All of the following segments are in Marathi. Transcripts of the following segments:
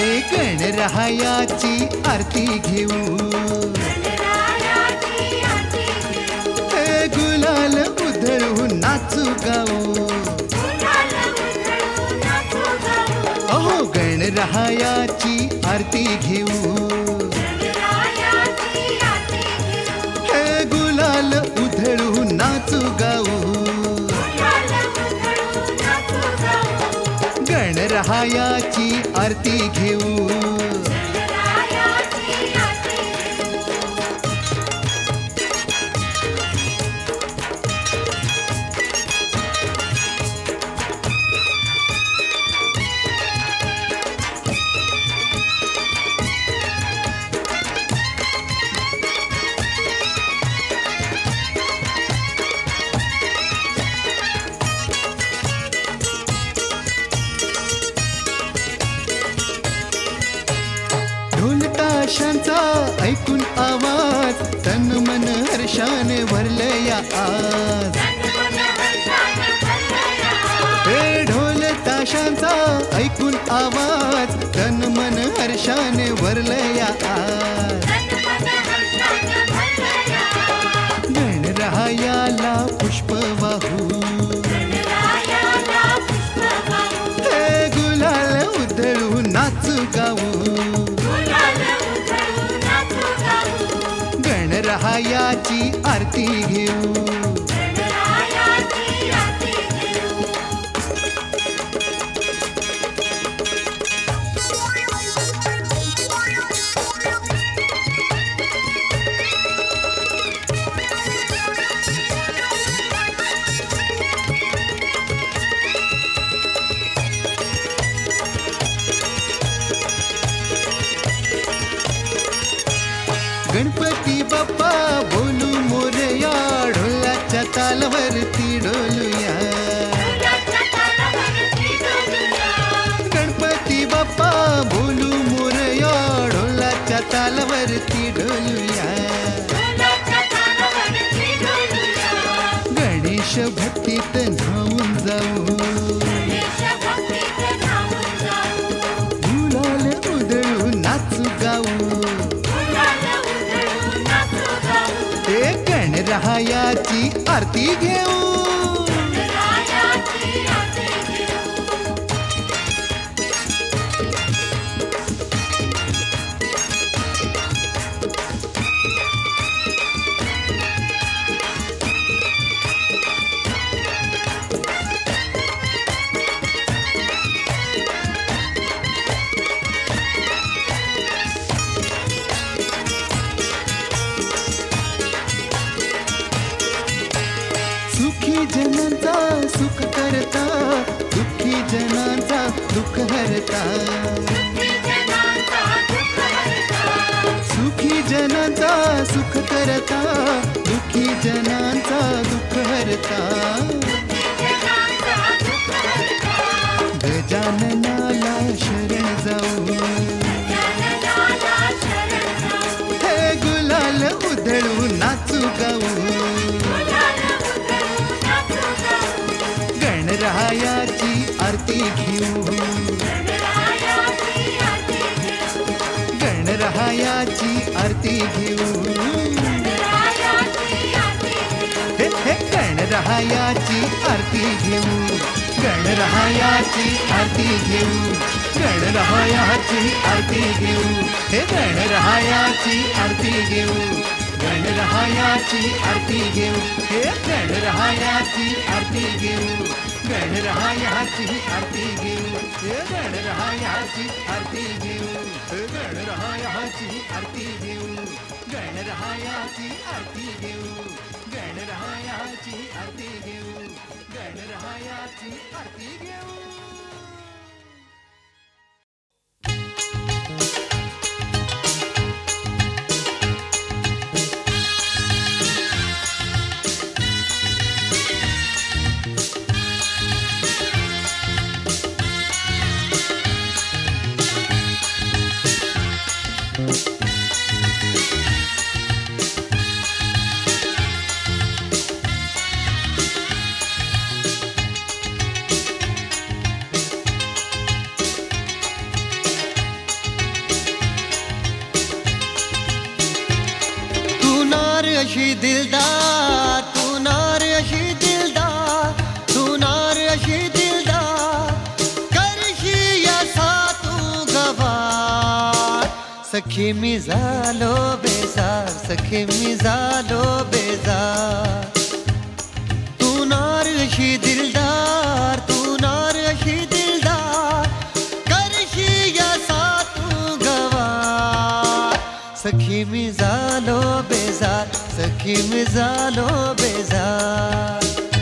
गणरायाची आरती घेऊ, हे गुलाल उधळून नाचू गाऊ, अहो गणरायाची आरती घेऊ, हे गुलाल उधळून नाचू गाऊ, गणरायाची आरती घेऊ. ताशांचा ऐकून आवाज तन मन हर्षाने भरलया आज, हे ढोल ताशांचा ऐकून आवाज तन मन हर्षाने भरलया आज. गणरायाला पुष्प वाहू, हे गुलाल उधळून नाचू गाऊ, गणरायाची आरती घेऊ. गणपती बाप्पा बोलू मोरया, ढोलाच्या तालावरती डोलूया, गणपती बाप्पा बोलू मोरया, ढोलाच्या तालावरती डोलूया, गणेश भक्तीत न्हाऊन जाऊ, गुलाल उधळून नाचू गाऊ, गणरायाची आरती घेऊ. सुखी जनांचा सुख करता, दुःखी जनांचा दुःख हरता, सुखी जनांचा सुख करता, दुःखी जनांचा दुःख हरता, गजाननाला शरण जाऊ, हे गुलाल उधळून नाचू गाऊ, गणरायाची आरती घेऊ, गणरायाची आरती घेऊ, हे हे गणरायाची आरती घेऊ, गणरायाची आरती घेऊ, गणरायाची आरती घेऊ, हे गणरायाची आरती घेऊ, गणरायाची आरती घेऊ, हे गणरायाची आरती घेऊ, गणरायाची आरती घेऊ, हे गणरायाची आरती घेऊ, हे गणरायाची आरती घेऊ, गणरायाची आरती घेऊ, गणरायाची आरती घेऊ, गणरायाची आरती घेऊ. अशी दिलदार, तू नार अशी दिलदार, तू नार अशी दिलदार, करशी असा तू गवार. सखी मी झालो बेजार, सखी मी झालो बेजार. तू नार अशी दिलदार, तू नार अशी दिलदार, करशी असा तू गवार. सखी मी झालो बेजार, सखी मी झालो बेजार.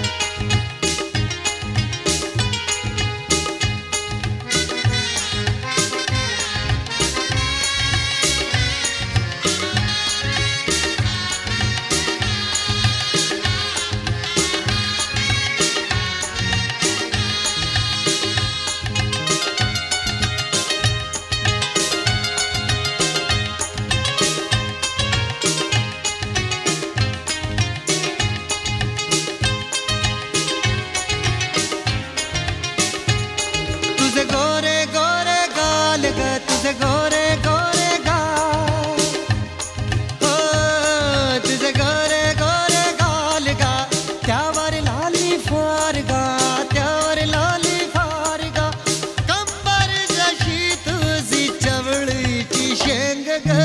तुझे गोरे गोरे गाल ग, तुझे गोरे गोरे गाल, हो तुझे गोरे गोरे गाल गा, त्यावर लाली फार गा, त्यावर लाली फार गा. कंबर जशी तुझी चवळीची शेंग ग.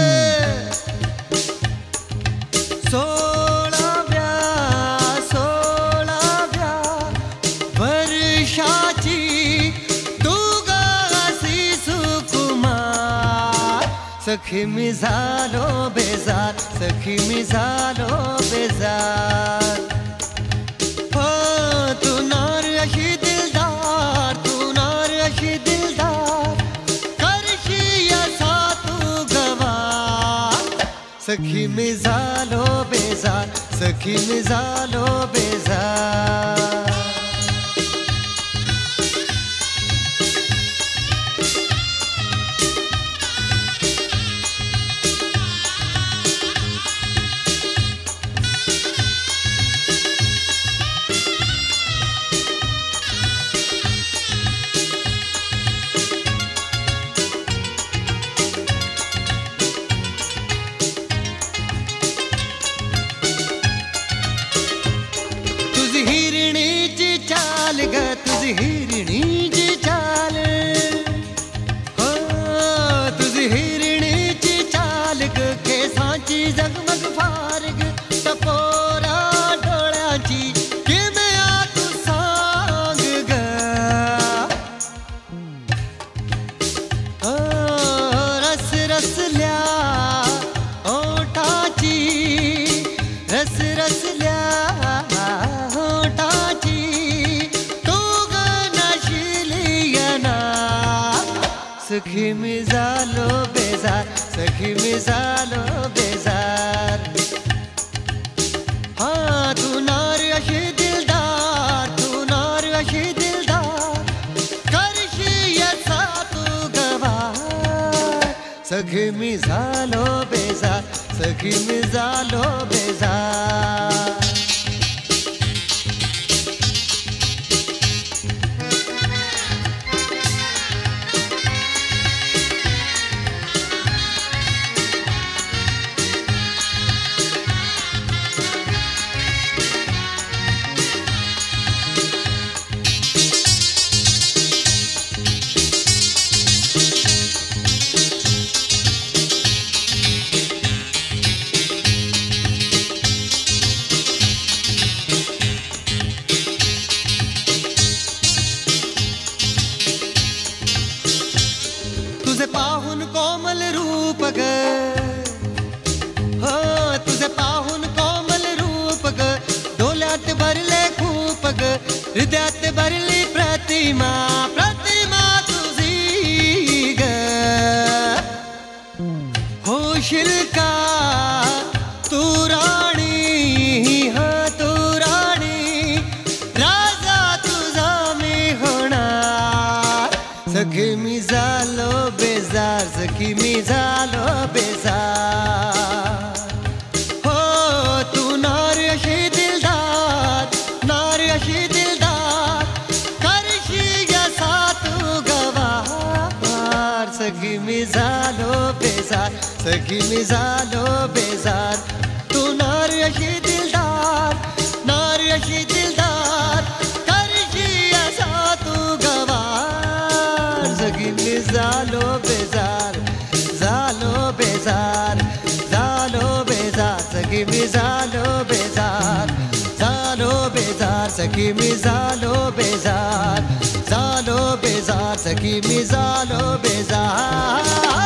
सोळाव्या वर्षाची सखी मी झालो बेजार, सखी मी झालो बेजार. हो तू नार अशी दिलदार, तू नार अशी दिलदार, करशी असा तू गवार. सखी मी झालो बेजार, सखी मी झालो बेजार. हिरणीची चाल ग, तुझी हिरणीची चाल, हो तुझी हिरणीची चाल ग. केसांची जगमग फार ग, टपोरा डोळ्याची किमया तू सांग ग. हो रस रसल्या ओठाची, रस रसल्या सखी मी झालो बेजार, सखी मी झालो बेजार. हा तू नार अशी दिलदार, तू नार अशी दिलदार, करशी असा तू गवार. सखी मी झालो बेजार, सखी मी झालो बेजार. तुझे पाहून कोमल रूप ग, हो तुझे पाहून कोमल रूप ग, डोल्यात भरले खूप ग, हृदयात भरली प्रतिमा, प्रतिमा तुझी ग. होशील का तू राणी, हा तू राणी, राजा तुझा मी होणार. सखी मी झालो बेजार, सखी मी झालो बेजार. हो तू नार अशी दिलदार, नार अशी दिलदार, करशी असा तू गवार. सखी मी झालो बेजार, सखी मी झालो बेजार. तू नार अशी दिलदार करशी असा तू गवार. सगी मी झालो बेजार, झालो बेजार, झालो बेजार. सगी मी झालो बेजार, झालो बेजार. सगी मी झालो बेजार, झालो बेजार. सगी मी झालो बेजार.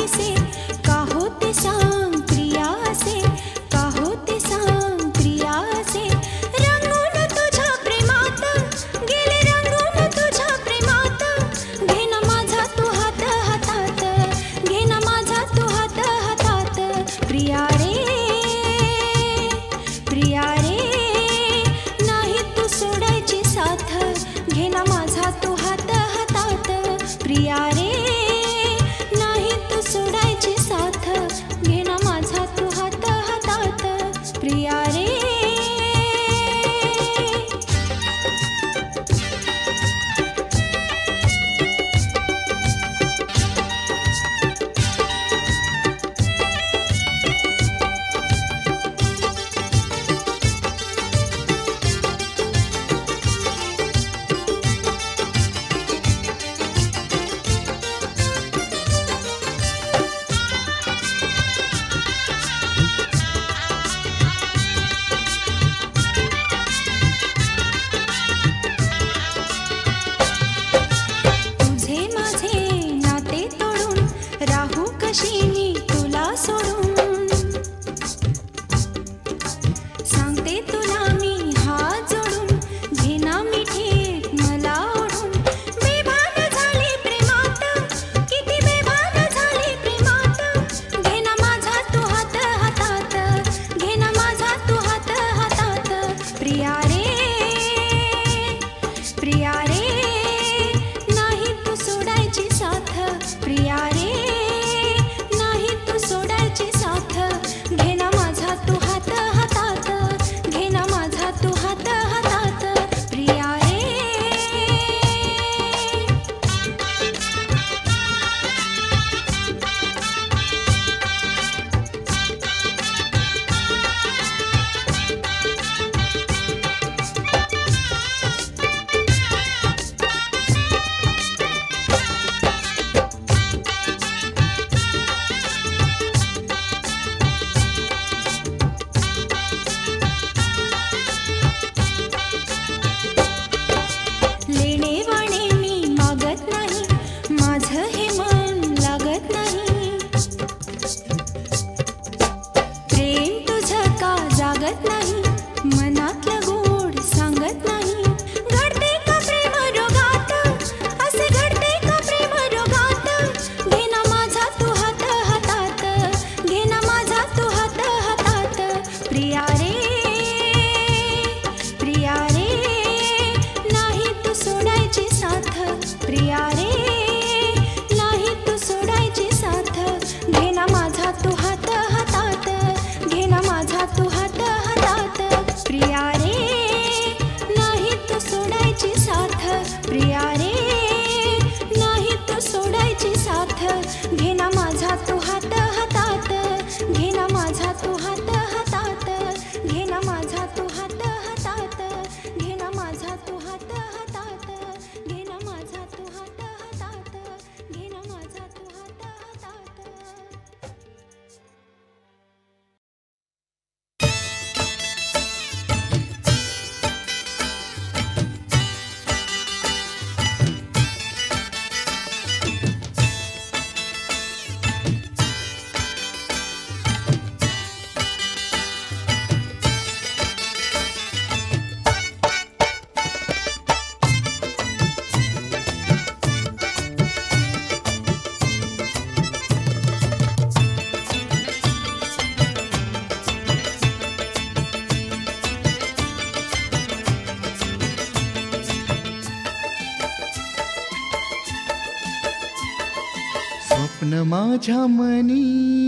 पिसे का होते सांग प्रिया असे का होते सांग प्रिया असे रंगून तुझ्या प्रेमात गेले रंगून तुझ्या प्रेमात घे ना माझा तू हात हातात घे ना माझा तू हात हातात प्रिया रे नाही तू सोडायची साथ घे ना माझा तू हात हातात प्रिया रे नाही तू सोडायची साथ घे ना माझा तू हात हातात प्रिया रे तुझे माझे नाते तोडून राहू कशी मी तुला सोडून सांगते तुला मी हात जोडून घे ना मिठी मला ओढून बेभान झाली प्रेमात किती बेभान झाली प्रेमात घे ना माझा तू हात हातात घे ना माझा तू हात हातात प्रिया रे नाही तू सोडायची साथ प्रिया रे नाही तू सोडायची साथ घे ना माझा तू हात हातात घे ना माझा तू हात हातात प्रिया रे लेणे वाणे मी मागत नाही माझं हे मन लागत नाही प्रेम तुझं का जागत नाही मनातलं गोड सांगत नाही घडते का प्रेम रोगात असे घडते का प्रेम रोगात घे ना माझा तू हात हातात घे ना माझा तू हात हातात प्रिया रे नाही तू सोडायची साथ प्रिया रे नाही तू सोडायची साथ घे ना माझा तू हात हातात घे ना माझा तू हात हातात प्रिया रे नाही तू सोडायची साथ प्रिया रे नाही तू सोडायची साथ घे ना माझा तू हात हातात घे ना माझा तू हात हातात घे ना माझा तू हात हातात घे ना माझा तू हात हातात घे ना माझा तू हात हातात घे ना माझा तू हात हातात स्वप्न माझ्या मनी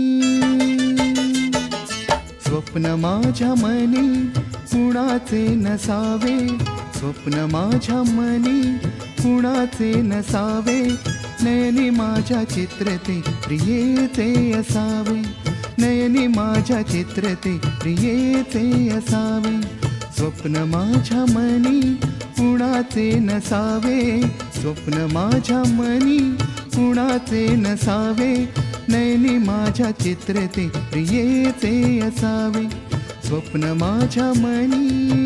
स्वप्न माझ्या मनी कुणाचे नसावे स्वप्न माझ्या मनी कुणाचे नसावे नयनी माझ्या चित्रते प्रियेचे असावे नयनी माझ्या चित्रते प्रियेचे असावे स्वप्न माझ्या मनी कुणाचे नसावे स्वप्न माझ्या मनी कुणाचे नसावे नयनी माझ्या चित्रते प्रियेचे असावे स्वप्न माझ्या मनी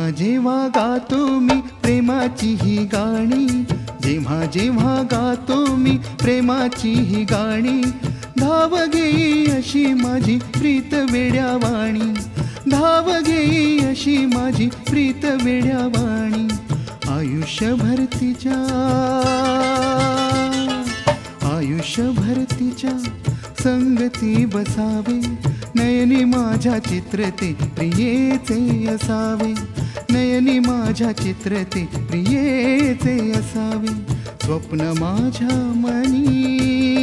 जेव्हा गातो मी प्रेमाची ही गाणी, जेव्हा जेव्हा गातो मी प्रेमाची ही गाणी, धाव घेई अशी माझी प्रीत वेड्यावाणी, धाव घेई अशी माझी प्रीत वेड्यावाणी, आयुष्यभर तिच्या, आयुष्यभर तिच्या संगती बसावे, नयनी माझ्या चित्रते प्रियेचे असावे, नयनी माझ्या चित्रते प्रियेचे असावे, स्वप्न माझ्या मनी.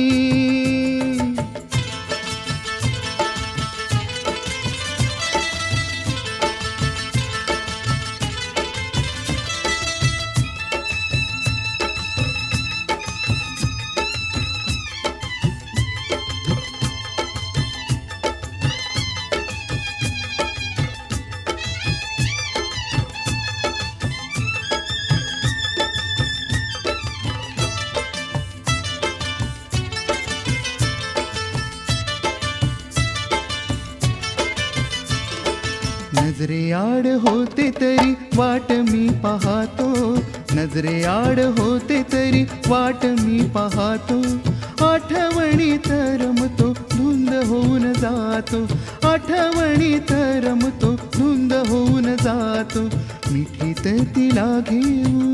नजरे आड होते तरी वाट मी पाहतो, नजरे आड होते तरी वाट मी पाहतो, आठवणीत रमतो धुंद होऊन जातो, आठवणीत रमतो धुंद होऊन जातो, मिठीत तिला घेऊन,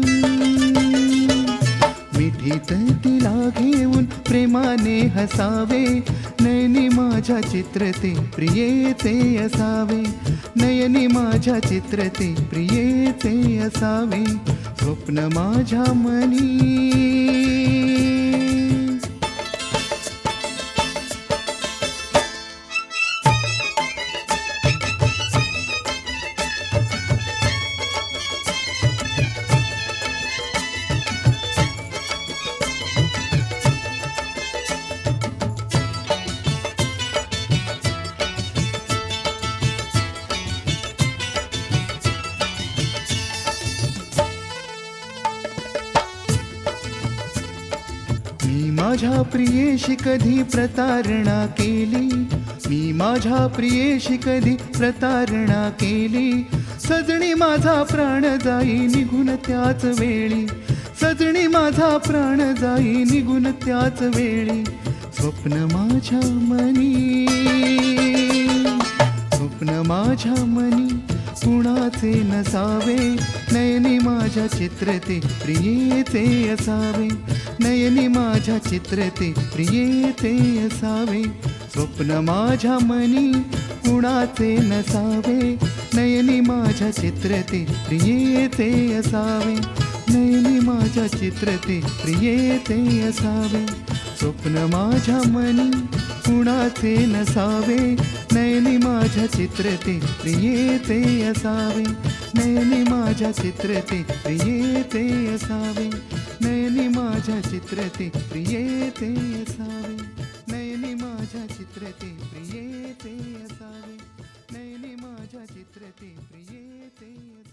मिठीत तिला घेऊन प्रेमाने हसावे, नयनी माझ्या चित्रते प्रियेचे असावे, नयनी माझ्या चित्रते प्रियेचे असावे, स्वप्न माझ्या मनी. मी माझ्या प्रियेशी कधी प्रतारणा केली, मी माझ्या प्रियेशी कधी प्रतारणा केली, सजणी माझा प्राण जाई निघून त्याच वेळी, सजणी माझा प्राण जाई निघून त्याच वेळी, स्वप्न माझ्या मनी, स्वप्न माझ्या मनी कुणाचे नसावे, नयनी माझ्या चित्रते प्रियेचे असावे, नयनी माझ्या चित्रते प्रियेचे असावे, स्वप्न माझ्या मनी कुणाचे नसावे, नयनी माझ्या चित्रते प्रियेचे असावे, नयनी माझ्या चित्रते प्रियेचे असावे, स्वप्न माझ्या मनी कुणाचे नसावे, नयनी माझ्या चित्रते प्रियेचे असावे, नयनी माझ्या चित्रते प्रियेचे असावे, नयनी माझ्या चित्रते प्रियेचे असावे, नयनी माझ्या चित्रते प्रियेचे असावे, नयनी माझ्या चित्रते प्रियेचे असावे.